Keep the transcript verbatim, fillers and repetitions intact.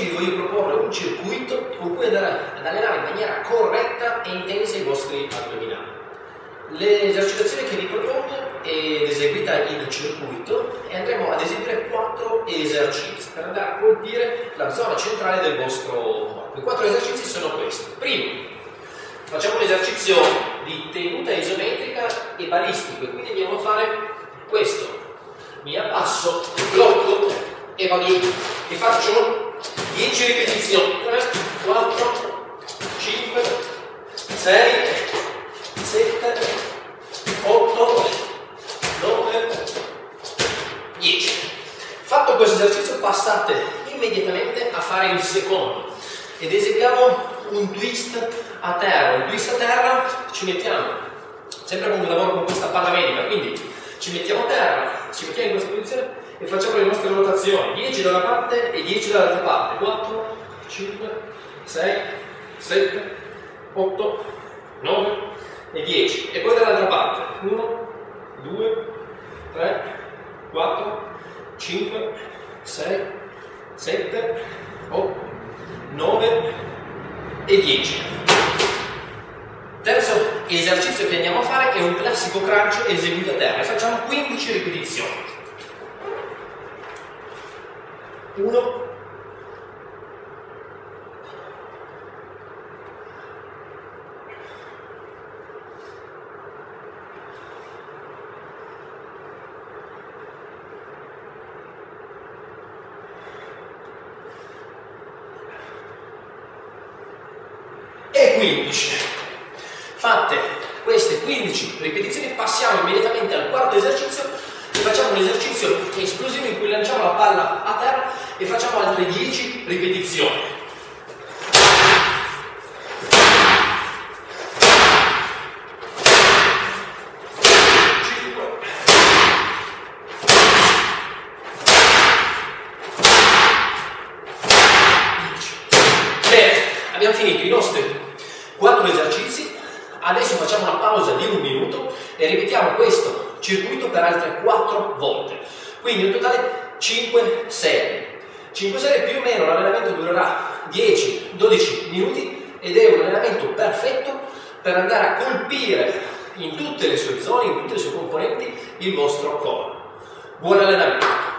oggi vi voglio proporre un circuito con cui andare ad allenare in maniera corretta e intensa i vostri addominali. L'esercitazione che vi propongo è eseguita in circuito e andremo ad eseguire quattro esercizi per andare a colpire la zona centrale del vostro corpo. I quattro esercizi sono questi. Primo, facciamo un esercizio di tenuta isometrica e balistico, e quindi andiamo a fare questo. Mi abbasso, blocco e vado giù e faccio dieci ripetizioni. tre, quattro, cinque, sei, sette, otto, nove, dieci. Fatto questo esercizio passate immediatamente a fare il secondo ed eseguiamo un twist a terra. Un twist a terra ci mettiamo sempre con un lavoro con questa palla medica, quindi ci mettiamo a terra, ci mettiamo in questa posizione e facciamo le nostre rotazioni, dieci da una parte e dieci dall'altra parte, quattro, cinque, sei, sette, otto, nove e dieci, e poi dall'altra parte, uno, due, tre, quattro, cinque, sei, sette, otto, nove e dieci. Terzo esercizio che andiamo a fare è un classico crunch eseguito a terra e facciamo quindici ripetizioni. uno, e quindici. Fatte queste quindici ripetizioni, passiamo immediatamente al quarto esercizio e facciamo un esercizio esplosivo in cui lanciamo la palla a terra e facciamo altre dieci ripetizioni. cinque, dieci. Bene, abbiamo finito i nostri quattro esercizi. Adesso facciamo una pausa di un minuto e ripetiamo questo circuito per altre quattro volte. Quindi in totale cinque serie. cinque serie più o meno l'allenamento durerà dieci dodici minuti ed è un allenamento perfetto per andare a colpire in tutte le sue zone, in tutte le sue componenti, il vostro corpo. Buon allenamento!